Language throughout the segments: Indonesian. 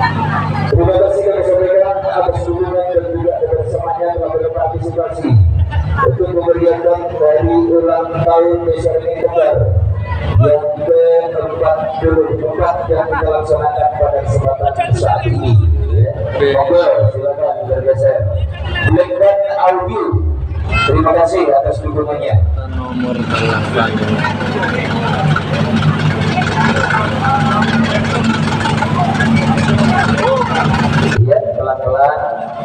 Terima kasih kepada saudara atas dukungan dan juga kebersamaannya telah berpartisipasi untuk memeriahkan dari ulang tahun Desa Ringin Kembar yang ke-44 yang kita laksanakan pada kesempatan saat ini. Monggo silakan bergeser. Blackbird Audio, terima kasih atas dukungannya. Nomor telepon. Ya, pelan-pelan.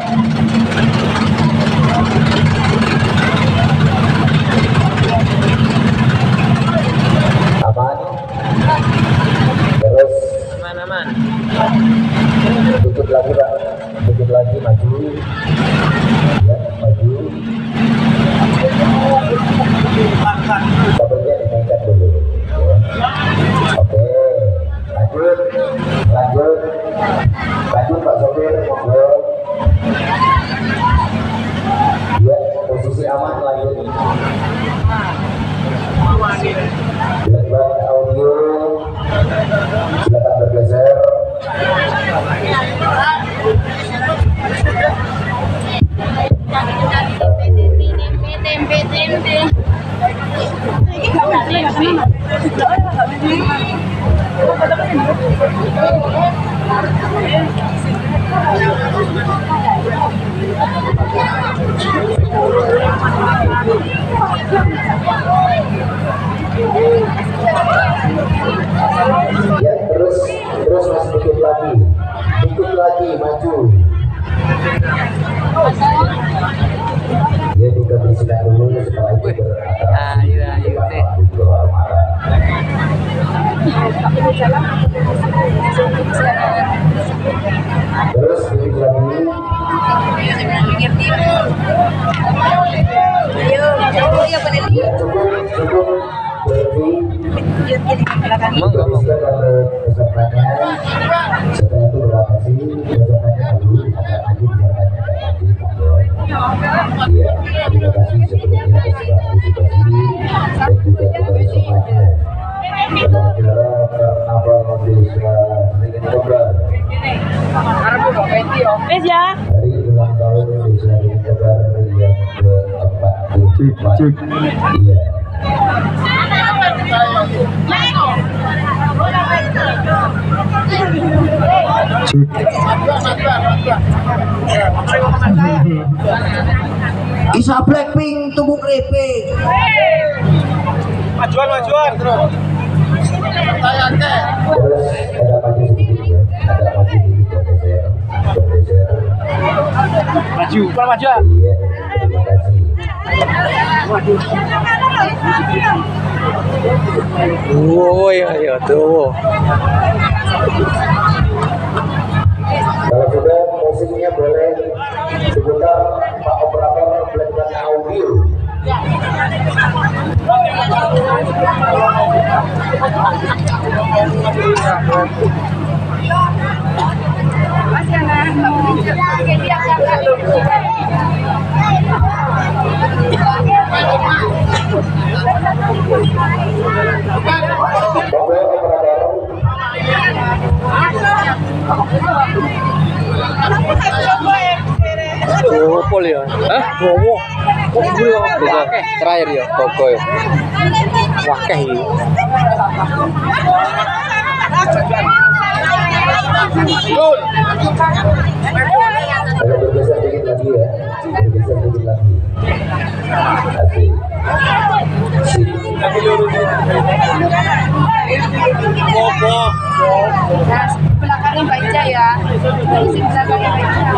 Aman. Terus Aman-aman. dikit lagi Pak, dikit lagi maju. Ya, maju. Kabelnya dinaikkan dulu. Ya. Oke, lanjut, lanjut, lanjut Pak Sopir, monggo. Ya, posisi aman lanjut. Blackbird Audio, silakan bergeser. Ya, terus mas dikit lagi maju. Ya, dikondisikan dulu setelah itu terus dikit lagi. Ya, cukup berarti dikondisikan oleh pesertanya. Setelah itu beratasi pesertanya dulu agak maju, pesertanya agak maju. Ya, terima kasih sebelumnya atas partisipasi dan juga kebersamaan penyelenggara Karnaval Desa Ringin Kembar. Hari ulang tahun Desa Ringin Kembar yang ke-44. Iya. Isa Blackpink tubuh keripik. Majuan terus. Terus ada maju sedikit ya, ada maju sedikit bergeser. Maju. Iya, terima kasih. Oh ya tuh. Kalau sudah musiknya boleh diputar Pak Operator Blackbird Audio. Pol ya. Hah? Bowo. Kok bulu akeh terakhir ya Boko ya. Wakeh iki. Gol. Ayo bergeser dikit lagi ya, bergeser dikit lagi. Asik. Bobo. Belakangnya baca ya. Isi belakangnya baca.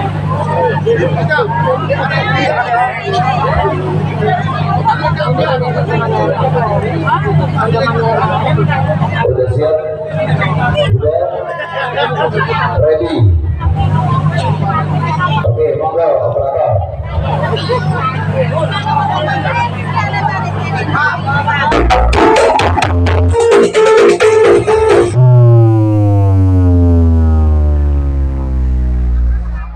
Udah siap? Udah? Ready? Oke, monggo operator.